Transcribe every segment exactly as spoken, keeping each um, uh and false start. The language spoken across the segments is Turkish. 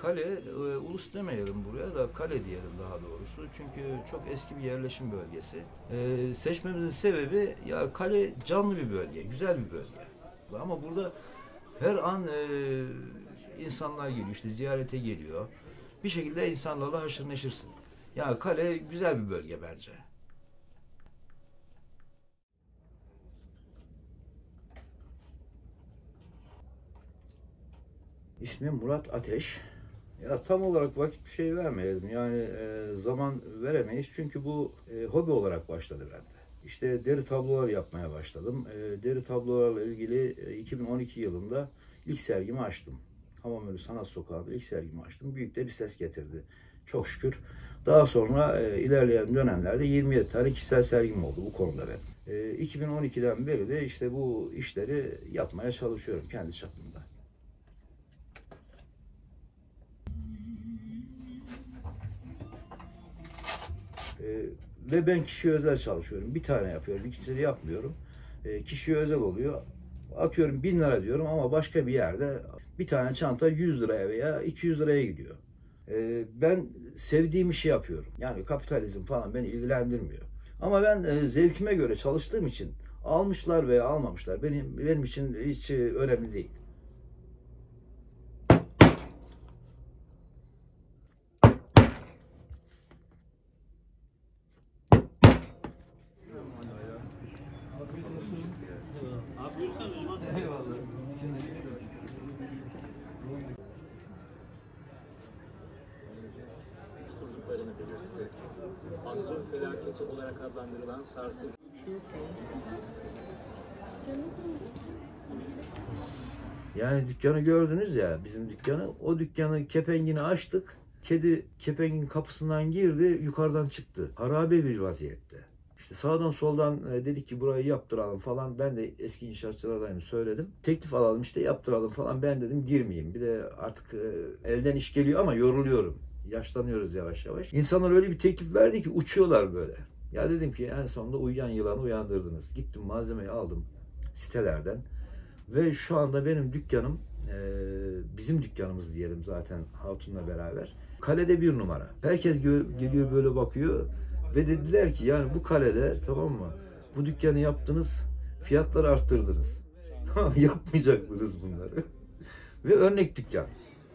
kale, e, ulus demeyelim buraya da kale diyelim daha doğrusu. Çünkü çok eski bir yerleşim bölgesi. E, seçmemizin sebebi ya kale canlı bir bölge, güzel bir bölge. Ama burada her an e, insanlar geliyor, işte ziyarete geliyor. Bir şekilde insanlarla haşır neşirsin. Ya kale güzel bir bölge bence. İsmim Murat Ateş. Ya tam olarak vakit bir şey vermeyelim. Yani e, zaman veremeyiz. Çünkü bu e, hobi olarak başladı bende. İşte deri tablolar yapmaya başladım. E, deri tablolarla ilgili e, iki bin on iki yılında ilk sergimi açtım. Hamamönü Sanat Sokağı'nda ilk sergimi açtım. Büyük de bir ses getirdi. Çok şükür. Daha sonra e, ilerleyen dönemlerde yirmi yedi tane kişisel sergim oldu bu konuda ben. E, iki bin on ikiden beri de işte bu işleri yapmaya çalışıyorum kendi çapımda. Ee, ve ben kişiye özel çalışıyorum. Bir tane yapıyorum, ikisini yapmıyorum. Ee, kişiye özel oluyor. Atıyorum bin lira diyorum ama başka bir yerde bir tane çanta yüz liraya veya iki yüz liraya gidiyor. Ee, ben sevdiğim işi yapıyorum. Yani kapitalizm falan beni ilgilendirmiyor. Ama ben e, zevkime göre çalıştığım için almışlar veya almamışlar benim benim için hiç e, önemli değil. Abi buyursan uyumaz. Eyvallah. Kurduklarını belirtti. Asrın felaketi olarak adlandırılan sarsıcı. Yani dükkanı gördünüz ya, bizim dükkanı. O dükkanı, kepengini açtık. Kedi kepengin kapısından girdi, yukarıdan çıktı. Harabe bir vaziyette. İşte sağdan soldan e, dedik ki burayı yaptıralım falan. Ben de eski inşaatçılardayım, söyledim. Teklif alalım işte, yaptıralım falan. Ben dedim girmeyeyim. Bir de artık e, elden iş geliyor ama yoruluyorum. Yaşlanıyoruz yavaş yavaş. İnsanlar öyle bir teklif verdi ki uçuyorlar böyle. Ya dedim ki en sonunda uyuyan yılanı uyandırdınız. Gittim malzemeyi aldım sitelerden. Ve şu anda benim dükkanım, e, bizim dükkanımız diyelim zaten Hatun'la beraber. Kalede bir numara. Herkes geliyor böyle bakıyor ve dediler ki yani bu kalede, tamam mı? Bu dükkanı yaptınız, fiyatları arttırdınız. Tamam, yapmayacaktınız bunları. Ve örnek dükkan.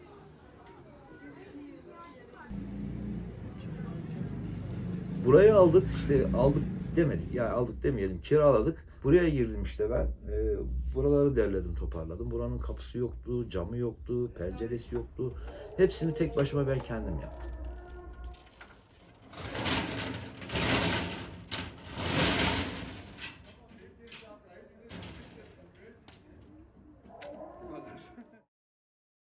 Burayı aldık, işte aldık demedik, yani aldık demeyelim, kiraladık. Buraya girdim işte ben, e, buraları derledim, toparladım. Buranın kapısı yoktu, camı yoktu, penceresi yoktu. Hepsini tek başıma ben kendim yaptım.